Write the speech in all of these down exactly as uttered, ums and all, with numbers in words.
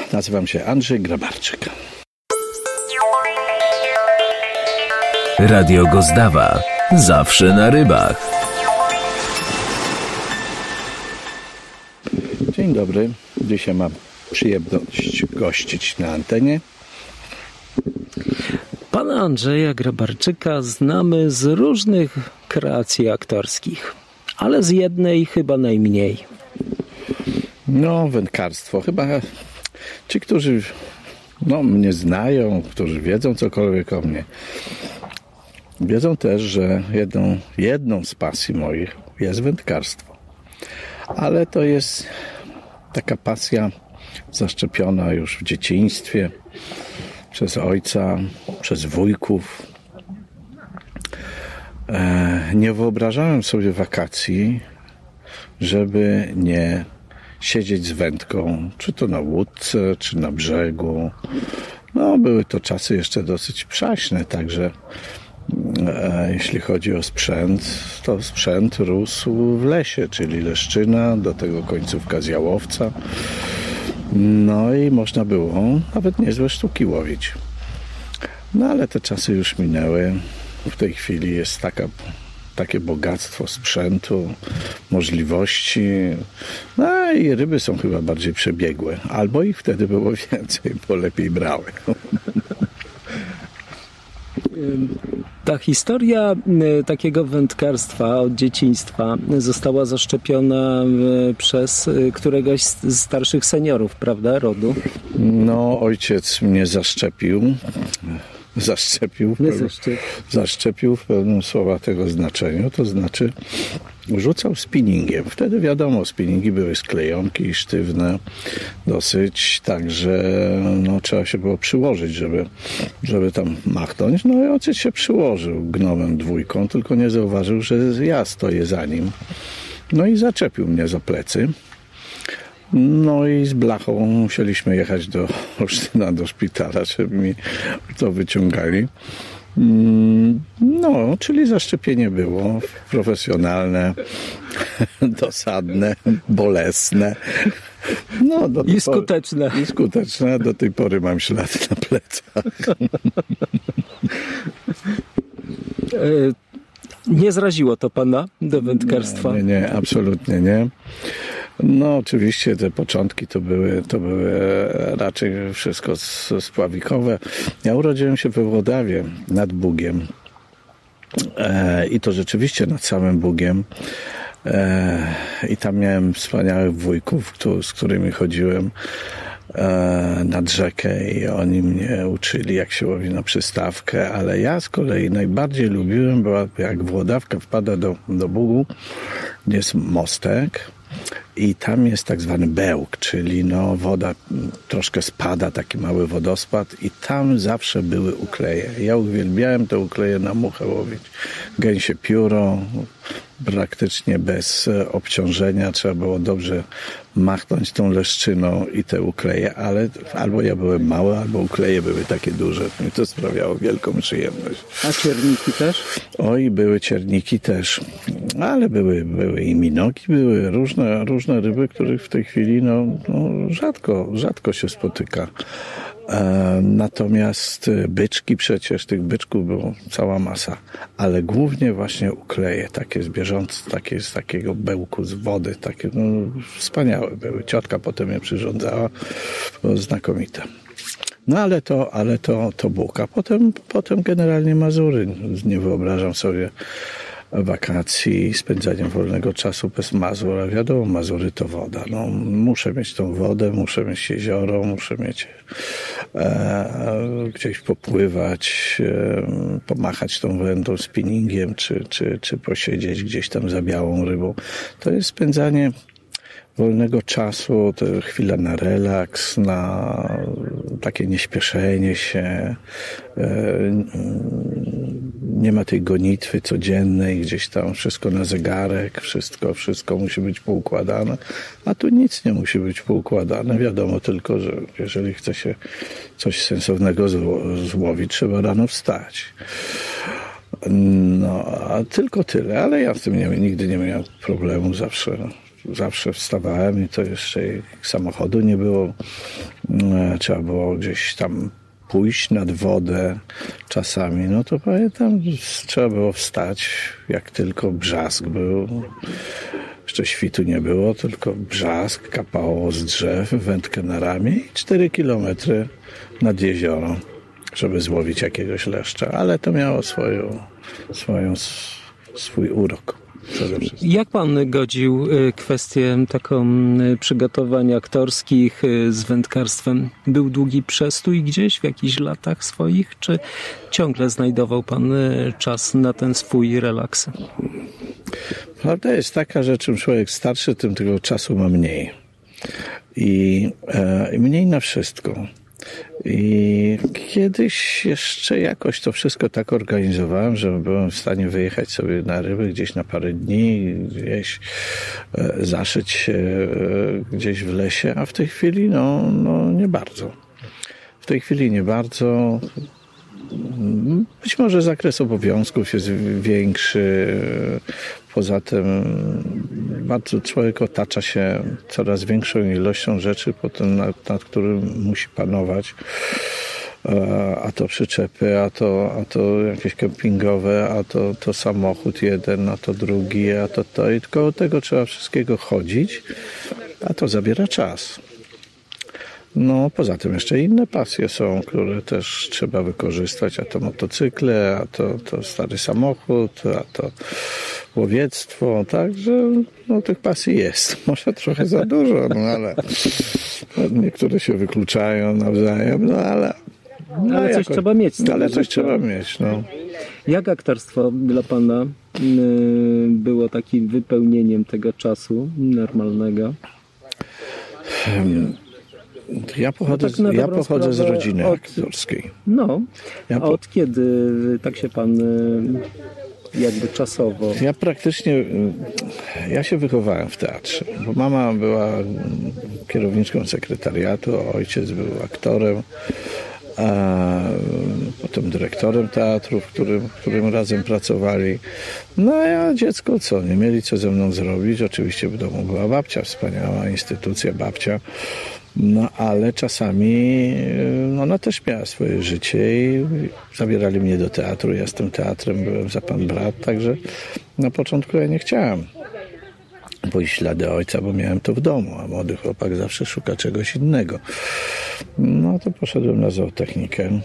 Nazywam się Andrzej Grabarczyk. Radio Gozdawa. Zawsze na rybach. Dzień dobry. Dzisiaj mam przyjemność gościć na antenie. Pana Andrzeja Grabarczyka znamy z różnych kreacji aktorskich, ale z jednej chyba najmniej. No, wędkarstwo. Chyba ci, którzy no, mnie znają, którzy wiedzą cokolwiek o mnie, wiedzą też, że jedną, jedną z pasji moich jest wędkarstwo. Ale to jest taka pasja zaszczepiona już w dzieciństwie przez ojca, przez wujków. E, nie wyobrażałem sobie wakacji, żeby nie siedzieć z wędką, czy to na łódce, czy na brzegu. No, były to czasy jeszcze dosyć przaśne, także e, jeśli chodzi o sprzęt, to sprzęt rósł w lesie, czyli leszczyna, do tego końcówka z jałowca. No i można było nawet niezłe sztuki łowić. No ale te czasy już minęły. W tej chwili jest taka, takie bogactwo sprzętu, możliwości. No i ryby są chyba bardziej przebiegłe. Albo ich wtedy było więcej, bo lepiej brały. Ta historia takiego wędkarstwa od dzieciństwa została zaszczepiona przez któregoś z starszych seniorów, prawda, rodu? No, ojciec mnie zaszczepił. Zaszczepił, Nie peł... zaszczep... zaszczepił w pełnym słowa tego znaczeniu, to znaczy rzucał spinningiem. Wtedy wiadomo, spinningi były sklejonki, sztywne dosyć, także no, trzeba się było przyłożyć, żeby, żeby tam machnąć. No i ojciec się przyłożył gnomem dwójką, tylko nie zauważył, że ja stoję za nim. No i zaczepił mnie za plecy. No i z blachą musieliśmy jechać do Olsztyna, do szpitala, żeby mi to wyciągali. No, czyli zaszczepienie było profesjonalne, dosadne, bolesne. No, do I skuteczne. Pory, I skuteczne. Do tej pory mam ślad na plecach. Nie zraziło to pana do wędkarstwa? Nie, nie, nie, absolutnie nie. No oczywiście te początki to były, to były raczej wszystko spławikowe. Ja urodziłem się we Włodawie nad Bugiem e, i to rzeczywiście nad samym Bugiem. E, I tam miałem wspaniałych wujków, kto, z którymi chodziłem e, nad rzekę i oni mnie uczyli, jak się łowi na przystawkę, ale ja z kolei najbardziej lubiłem, bo jak Włodawka wpada do, do Bugu, jest mostek, i tam jest tak zwany bełk, czyli no woda troszkę spada, taki mały wodospad i tam zawsze były ukleje. Ja uwielbiałem te ukleje na muchę łowić. Gęsie pióro, praktycznie bez obciążenia. Trzeba było dobrze machnąć tą leszczyną i te ukleje, ale albo ja byłem mały, albo ukleje były takie duże. Mi to sprawiało wielką przyjemność. A cierniki też? Oj, były cierniki też, ale były, były i minoki, były różne, różne ryby, których w tej chwili no, no rzadko, rzadko się spotyka. E, natomiast byczki przecież, tych byczków było cała masa, ale głównie właśnie ukleje, takie z bieżące, takie z takiego bełku, z wody, takie no, wspaniałe były. Ciotka potem je przyrządzała, było znakomite. No ale to, ale to, to Bóg, a potem, potem generalnie Mazury. Nie wyobrażam sobie wakacji, spędzania wolnego czasu bez Mazur, a wiadomo, Mazury to woda. No, muszę mieć tą wodę, muszę mieć jezioro, muszę mieć e, gdzieś popływać, e, pomachać tą wędą spinningiem, czy, czy, czy posiedzieć gdzieś tam za białą rybą. To jest spędzanie wolnego czasu, to chwila na relaks, na takie nieśpieszenie się. Nie ma tej gonitwy codziennej, gdzieś tam wszystko na zegarek, wszystko, wszystko musi być poukładane, a tu nic nie musi być poukładane. Wiadomo tylko, że jeżeli chce się coś sensownego złowić, trzeba rano wstać. No, a tylko tyle, ale ja z tym nie, nigdy nie miałem problemu, zawsze zawsze wstawałem i to jeszcze samochodu nie było. Trzeba było gdzieś tam pójść nad wodę czasami. No to pamiętam, trzeba było wstać, jak tylko brzask był. Jeszcze świtu nie było, tylko brzask, kapało z drzew, wędkę na ramię i cztery kilometry nad jezioro, żeby złowić jakiegoś leszcza. Ale to miało swoją, swoją, swój urok. Jak pan godził kwestię taką przygotowań aktorskich z wędkarstwem? Był długi przestój gdzieś w jakichś latach swoich, czy ciągle znajdował pan czas na ten swój relaks? Prawda jest taka, że czym człowiek starszy, tym tego czasu ma mniej. I, e, i mniej na wszystko. I kiedyś jeszcze jakoś to wszystko tak organizowałem, że byłem w stanie wyjechać sobie na ryby gdzieś na parę dni, gdzieś e, zaszyć się e, gdzieś w lesie, a w tej chwili no, no nie bardzo. W tej chwili nie bardzo. Być może zakres obowiązków jest większy. Poza tym bardzo człowiek otacza się coraz większą ilością rzeczy, potem nad, nad którym musi panować. A to przyczepy, a to, a to jakieś kempingowe, a to, to samochód jeden, a to drugi, a to to. I koło tego trzeba wszystkiego chodzić, a to zabiera czas. No, poza tym jeszcze inne pasje są, które też trzeba wykorzystać, a to motocykle, a to, to stary samochód, a to łowiectwo, także no, tych pasji jest. Może trochę za dużo, no ale niektóre się wykluczają nawzajem, no ale... No, ale coś jakoś, trzeba mieć. Ale coś trzeba mieć, no. Jak aktorstwo dla pana y, było takim wypełnieniem tego czasu normalnego? Hmm. Ja pochodzę, no tak z, ja pochodzę z rodziny od, aktorskiej. No, ja a po... od kiedy tak się pan jakby czasowo... Ja praktycznie, ja się wychowałem w teatrze, bo mama była kierowniczką sekretariatu, a ojciec był aktorem, a potem dyrektorem teatru, w którym, w którym razem pracowali. No a ja dziecko co, nie mieli co ze mną zrobić. Oczywiście w domu była babcia, wspaniała instytucja, babcia. No ale czasami no, ona też miała swoje życie i zabierali mnie do teatru. Ja z tym teatrem byłem za pan brat, także na początku ja nie chciałem pójść w ślady ojca, bo miałem to w domu, a młody chłopak zawsze szuka czegoś innego. No to poszedłem na zootechnikę.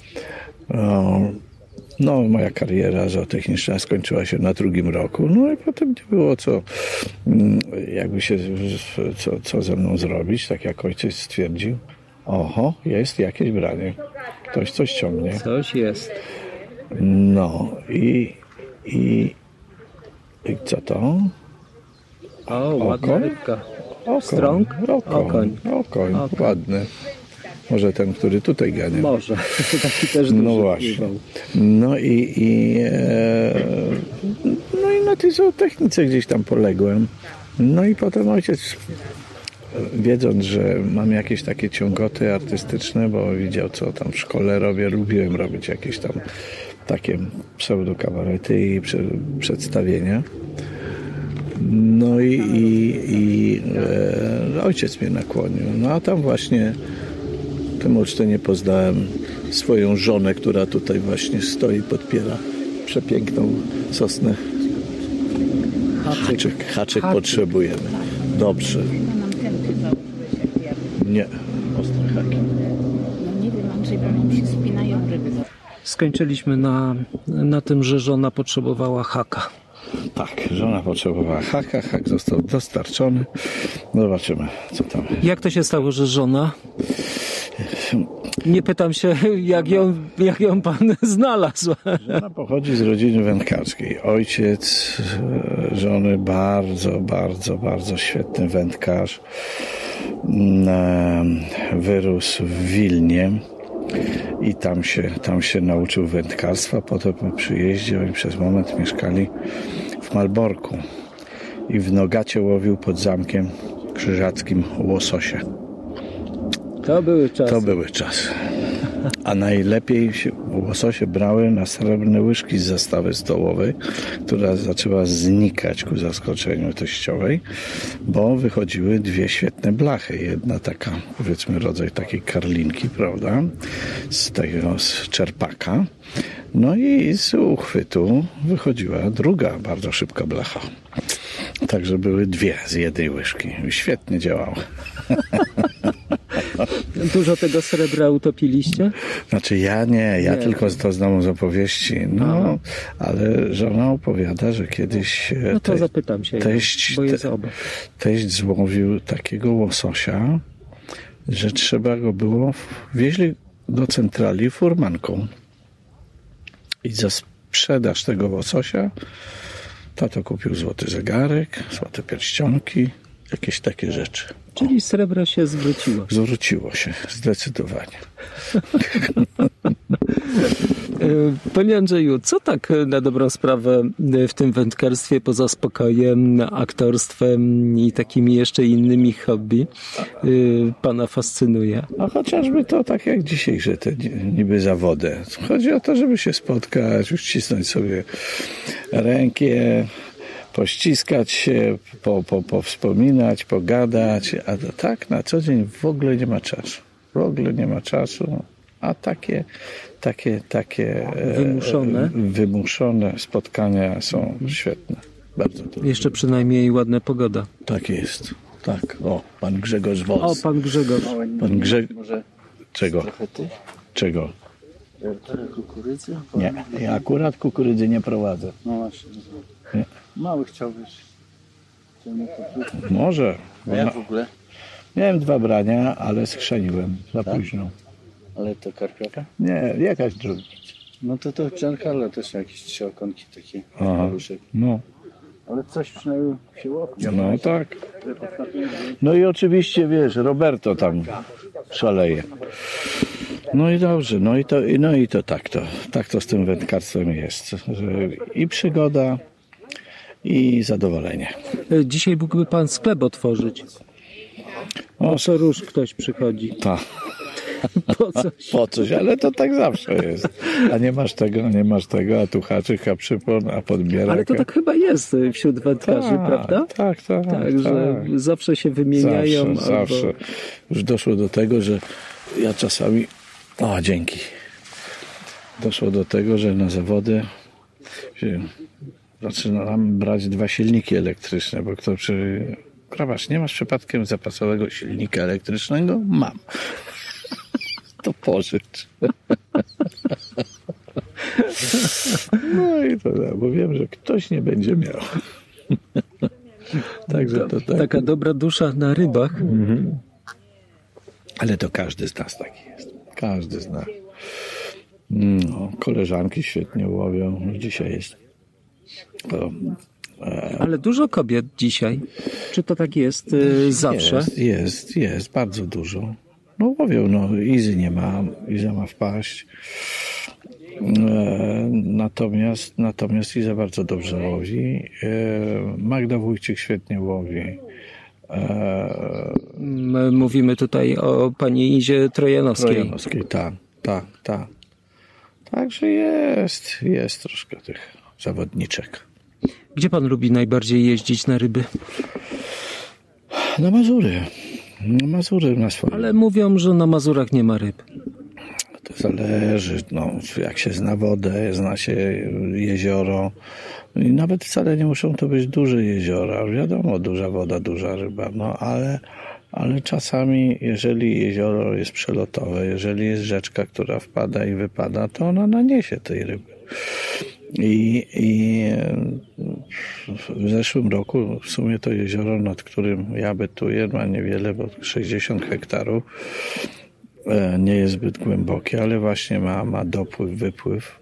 No, moja kariera zootechniczna skończyła się na drugim roku, no i potem nie było co, jakby się, co, co ze mną zrobić, tak jak ojciec stwierdził. Oho, jest jakieś branie. Ktoś coś ciągnie. Coś jest. No i, i, i co to? O, ładna rybka. Okoń. Strąg? Okoń. Okoń. Okoń. Okoń. Ładny. Może ten, który tutaj gania. Może. Taki też duży. No właśnie. No i, i, e, no i na tej zootechnice gdzieś tam poległem. No i potem ojciec, wiedząc, że mam jakieś takie ciągoty artystyczne, bo widział, co tam w szkole robię, lubiłem robić jakieś tam takie pseudokabarety i przedstawienia. No i, i, i e, ojciec mnie nakłonił. No a tam właśnie w tym uczcie poznałem swoją żonę, która tutaj właśnie stoi, podpiera przepiękną sosnę. Haczyk, haczyk, haczyk potrzebujemy. Dobrze. Nie. Ostre haki. No nie wiem, Andrzej, bo nam się spinają ryby. Skończyliśmy na, na tym, że żona potrzebowała haka. Tak, żona potrzebowała haka, hak został dostarczony. Zobaczymy, co tam. Jak to się stało, że żona? Nie pytam się, jak ją, jak ją pan znalazł. Żona pochodzi z rodziny wędkarskiej. Ojciec żony bardzo, bardzo, bardzo świetny wędkarz. Wyrósł w Wilnie i tam się, tam się nauczył wędkarstwa. Potem po przyjeździe oni przez moment mieszkali w Malborku i w Nogacie łowił pod Zamkiem Krzyżackim łososie. To były czasy. To były czasy. A najlepiej się łososie brały na srebrne łyżki z zastawy stołowej, która zaczęła znikać ku zaskoczeniu teściowej, bo wychodziły dwie świetne blachy. Jedna taka, powiedzmy, rodzaj takiej karlinki, prawda, z tego z czerpaka. No i z uchwytu wychodziła druga, bardzo szybka blacha. Także były dwie z jednej łyżki. Świetnie działało. Dużo tego srebra utopiliście? Znaczy ja nie, ja nie. tylko to znam z opowieści. No, Aha. ale żona opowiada, że kiedyś No to te, zapytam się, teść, bo jest te, oba. teść złowił takiego łososia, że trzeba go było, wieźli do centrali furmanką. I za sprzedaż tego łososia tato kupił złoty zegarek, złote pierścionki, jakieś takie rzeczy. Czyli srebro się zwróciło. Zwróciło się, zdecydowanie. Panie Andrzeju, co tak na dobrą sprawę w tym wędkarstwie poza spokojem, aktorstwem i takimi jeszcze innymi hobby pana fascynuje? A chociażby to tak jak dzisiejsze te niby zawody. Chodzi o to, żeby się spotkać, uścisnąć sobie rękę, pościskać się, po, po, powspominać, pogadać, a to tak na co dzień w ogóle nie ma czasu. W ogóle nie ma czasu, a takie, takie, takie wymuszone, e, wymuszone spotkania są świetne. Bardzo trudne. Jeszcze przynajmniej ładna pogoda. Tak jest. Tak. O, pan Grzegorz Woz. O, pan Grzegorz. Pan Grzegorz. Może Czego? trochę tych? Czego? Trochę kukurydzy? Nie, ja akurat kukurydzy nie prowadzę. No właśnie. Nie. Mały chciałbyś. Chciałbym kukurydzy. Może. A jak w ogóle? Miałem dwa brania, ale schrzeniłem za Tak? późno. Ale to karpiaka? Nie, jakaś druga. No to to Giancarlo też są jakieś trzy okonki takie. Aha. Paluszek. No, Ale coś przynajmniej się łapie. no tak. No i oczywiście, wiesz, Roberto tam szaleje. No i dobrze, no i to, no i to tak to, tak to z tym wędkarstwem jest, że i przygoda, i zadowolenie. Dzisiaj mógłby pan sklep otworzyć. O, Co róż ktoś przychodzi. ta. Po coś. Po coś, ale to tak zawsze jest. A nie masz tego, a nie masz tego, a tu haczyk, a przypon, a podbierak. Ale to tak chyba jest wśród wędkarzy, tak, prawda? Tak, tak. Tak, że tak. zawsze się wymieniają. Zawsze, albo... zawsze. Już doszło do tego, że ja czasami... O, dzięki. Doszło do tego, że na zawody się zaczynam brać dwa silniki elektryczne, bo kto przy... Krawasz, nie masz przypadkiem zapasowego silnika elektrycznego? Mam. To pożycz. No i to tak, bo wiem, że ktoś nie będzie miał. Także to tak. Taka dobra dusza na rybach. Mhm. Ale to każdy z nas taki jest. Każdy z nas. No, koleżanki świetnie łowią. Dzisiaj jest. To, e, Ale dużo kobiet dzisiaj. Czy to tak jest y, zawsze? Jest, jest, jest. Bardzo dużo. No łowią, no Izy nie ma. Iza ma wpaść. E, natomiast, natomiast Iza bardzo dobrze łowi. E, Magda Wójcik świetnie łowi. E, My mówimy tutaj o pani Izie Trojanowskiej. Trojanowskiej, tak, tak, tak. Także jest, jest troszkę tych zawodniczek. Gdzie pan lubi najbardziej jeździć na ryby? Na Mazury. Na Mazury na swoje. Ale mówią, że na Mazurach nie ma ryb. To zależy, no, jak się zna wodę, zna się jezioro. I nawet wcale nie muszą to być duże jeziora. Wiadomo, duża woda, duża ryba, no ale, ale czasami, jeżeli jezioro jest przelotowe, jeżeli jest rzeczka, która wpada i wypada, to ona naniesie tej ryby. I, i w zeszłym roku w sumie to jezioro, nad którym ja bytuję, ma niewiele, bo sześćdziesiąt hektarów, nie jest zbyt głębokie, ale właśnie ma, ma dopływ, wypływ.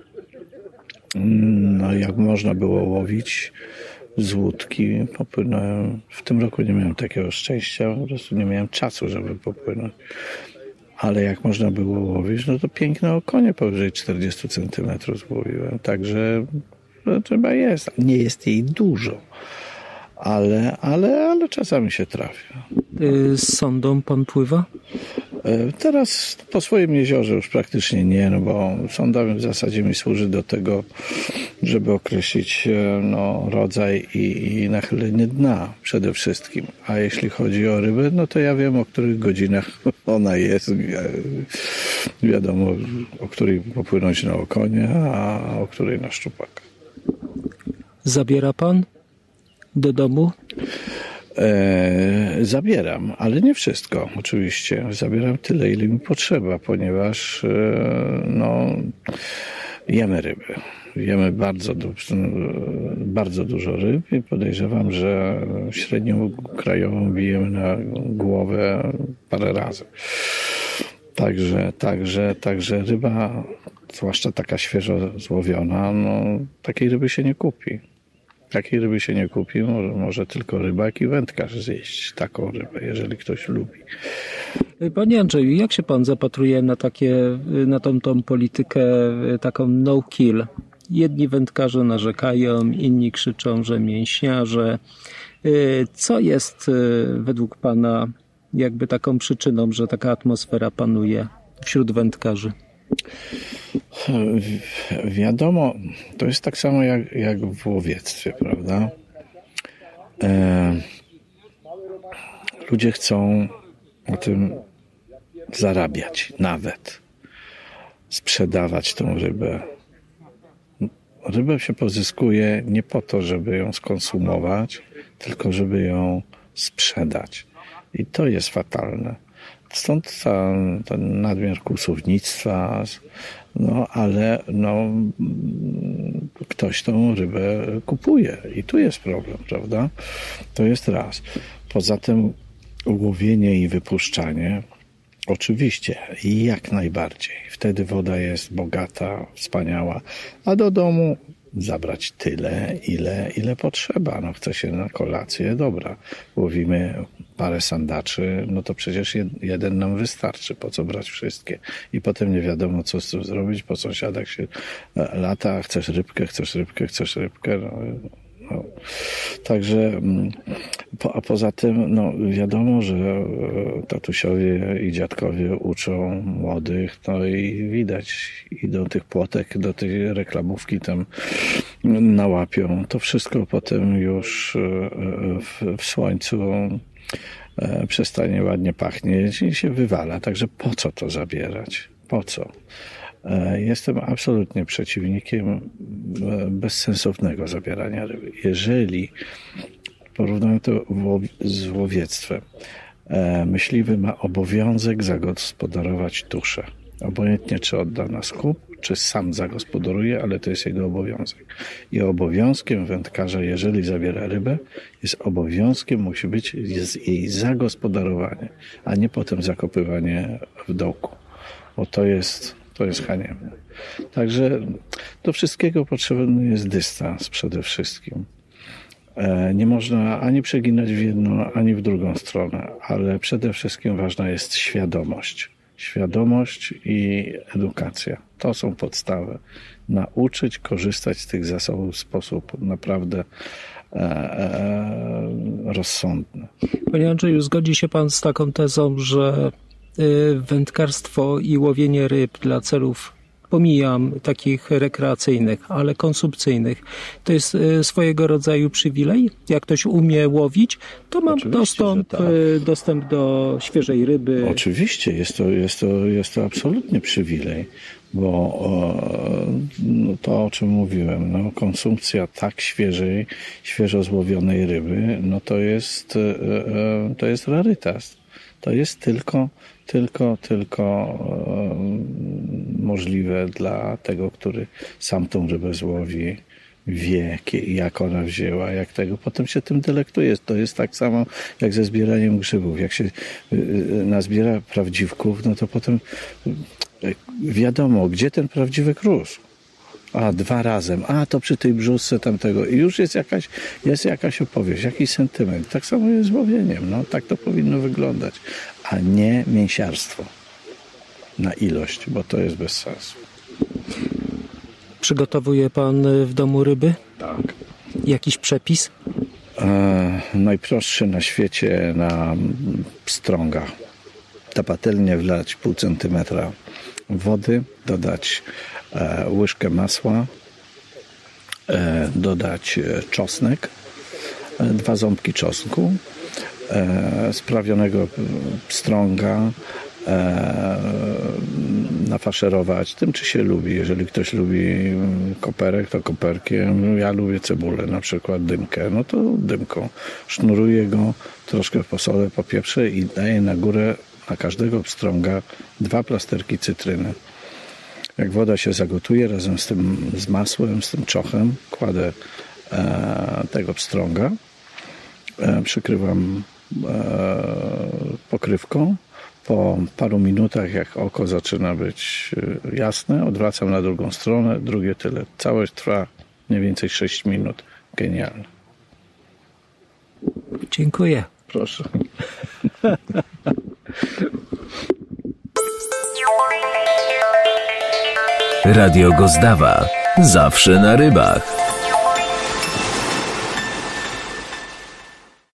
No jak można było łowić z łódki, popłynąłem. W tym roku nie miałem takiego szczęścia, po prostu nie miałem czasu, żeby popłynąć. Ale jak można było łowić, no to piękne okonie powyżej czterdzieści centymetrów złowiłem. Także no, chyba jest. Nie jest jej dużo, ale, ale, ale czasami się trafia. Z sondą pan pływa? Teraz po swoim jeziorze już praktycznie nie, no bo sonda w zasadzie mi służy do tego, żeby określić no, rodzaj i, i nachylenie dna przede wszystkim. A jeśli chodzi o rybę, no to ja wiem, o których godzinach ona jest. Wiadomo, o której popłynąć na okonie, a o której na szczupaka. Zabiera pan do domu? E, zabieram, ale nie wszystko oczywiście. Zabieram tyle, ile mi potrzeba, ponieważ e, no, jemy ryby. Jemy bardzo, du- bardzo dużo ryb i podejrzewam, że średnią krajową bijemy na głowę parę razy. Także, także, także ryba, zwłaszcza taka świeżo złowiona, no, takiej ryby się nie kupi. Takiej ryby się nie kupi, może, może tylko rybak i wędkarz zjeść taką rybę, jeżeli ktoś lubi. Panie Andrzeju, jak się pan zapatruje na takie, na tą, tą politykę taką no kill? Jedni wędkarze narzekają, inni krzyczą, że mięśniarze. Co jest według pana jakby taką przyczyną, że taka atmosfera panuje wśród wędkarzy? Wiadomo, to jest tak samo jak, jak w łowiectwie, prawda? E, ludzie chcą o tym zarabiać, nawet sprzedawać tą rybę. Rybę się pozyskuje nie po to, żeby ją skonsumować, tylko żeby ją sprzedać. I to jest fatalne. Stąd ta, ten nadmiar kłusownictwa, no ale no, ktoś tą rybę kupuje i tu jest problem, prawda? To jest raz. Poza tym łowienie i wypuszczanie, oczywiście, jak najbardziej. Wtedy woda jest bogata, wspaniała, a do domu zabrać tyle, ile, ile potrzeba. No chce się na kolację, dobra, łowimy parę sandaczy, no to przecież jed, jeden nam wystarczy, po co brać wszystkie. I potem nie wiadomo, co z tym zrobić, po sąsiadach się lata, chcesz rybkę, chcesz rybkę, chcesz rybkę, no, no. Także, po, a poza tym, no wiadomo, że tatusiowie i dziadkowie uczą młodych, no i widać, idą tych płotek do tej reklamówki tam nałapią. To wszystko potem już w, w słońcu przestanie ładnie pachnieć i się wywala. Także po co to zabierać? Po co? Jestem absolutnie przeciwnikiem bezsensownego zabierania ryby. Jeżeli porównamy to z łowiectwem, myśliwy ma obowiązek zagospodarować tuszę. Obojętnie czy odda na skup, czy sam zagospodaruje, ale to jest jego obowiązek. I obowiązkiem wędkarza, jeżeli zabiera rybę, jest obowiązkiem, musi być jest jej zagospodarowanie, a nie potem zakopywanie w dołku. Bo to jest To jest haniebne. Także do wszystkiego potrzebny jest dystans przede wszystkim. Nie można ani przeginać w jedną, ani w drugą stronę, ale przede wszystkim ważna jest świadomość. Świadomość i edukacja. To są podstawy. Nauczyć korzystać z tych zasobów w sposób naprawdę e, e, rozsądny. Panie Andrzeju, zgodzi się pan z taką tezą, że wędkarstwo i łowienie ryb dla celów, pomijam takich rekreacyjnych, ale konsumpcyjnych, to jest swojego rodzaju przywilej? Jak ktoś umie łowić, to mam dostęp, tak. dostęp do świeżej ryby. Oczywiście, jest to, jest to, jest to absolutnie przywilej, bo no to, o czym mówiłem, no, konsumpcja tak świeżej, świeżo złowionej ryby, no to jest, to jest rarytas. To jest tylko, tylko, tylko e, możliwe dla tego, który sam tą rybę złowi, wie, jak ona wzięła, jak tego. Potem się tym delektuje. To jest tak samo jak ze zbieraniem grzybów. Jak się y, nazbiera prawdziwków, no to potem y, wiadomo, gdzie ten prawdziwek rósł. A, dwa razem. A, to przy tej brzusce tamtego. I już jest jakaś, jest jakaś opowieść, jakiś sentyment. Tak samo jest z łowieniem. No, tak to powinno wyglądać. A nie mięsiarstwo na ilość, bo to jest bez sensu. Przygotowuje pan w domu ryby? Tak. Jakiś przepis? E, najprostszy na świecie na pstrąga. na patelnię wlać pół centymetra wody, dodać e, łyżkę masła, e, dodać czosnek, e, dwa ząbki czosnku, e, sprawionego pstrąga, e, nafaszerować tym, czy się lubi. Jeżeli ktoś lubi koperek, to koperkiem. Ja lubię cebulę, na przykład dymkę, no to dymką. Sznuruję go, troszkę posolę, popieprzę i daję na górę na każdego pstrąga dwa plasterki cytryny. Jak woda się zagotuje razem z tym, z masłem, z tym czochem, kładę e, tego pstrąga, e, przykrywam e, pokrywką. Po paru minutach, jak oko zaczyna być jasne, odwracam na drugą stronę, drugie tyle. Całość trwa mniej więcej sześć minut. Genialne. Dziękuję. Proszę. Radio Gozdawa. Zawsze na rybach.